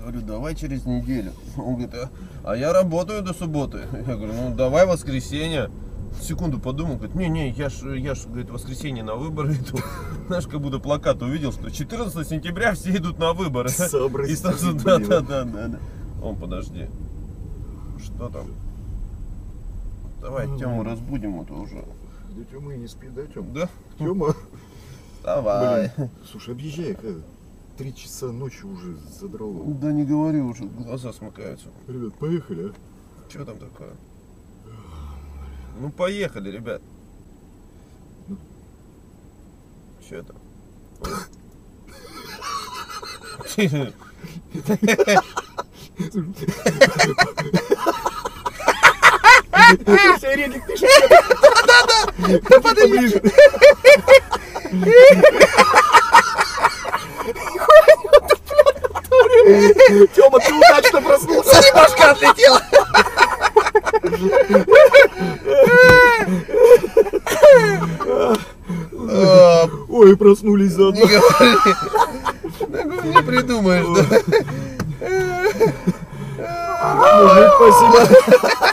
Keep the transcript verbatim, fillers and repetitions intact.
Говорю, давай через неделю. Он говорит, а, а я работаю до субботы. Я говорю, ну давай воскресенье. Секунду подумал, говорит, не-не, я ж, я ж, говорит, в воскресенье на выборы иду. Знаешь, как будто плакат увидел, что четырнадцатого сентября все идут на выборы. И сразу, да, да, да, да, да. Он, подожди. Что там? Давай Тему разбудим, это уже. Да Тёма и не спит, да, Тёма? Да? Тёма. Давай. Блин, слушай, объезжай, как три часа ночи уже задрало. Да не говори уже, глаза смыкаются. Ребят, поехали, а? Что там такое? Ну поехали, ребят. Что это? Середик пишет. Да-да-да! Да подожди! Тёма, ты удачно проснулся. Смотри, башка отлетела! Ой, проснулись заодно. Не говори. Не придумаешь, да? Мужик, спасибо.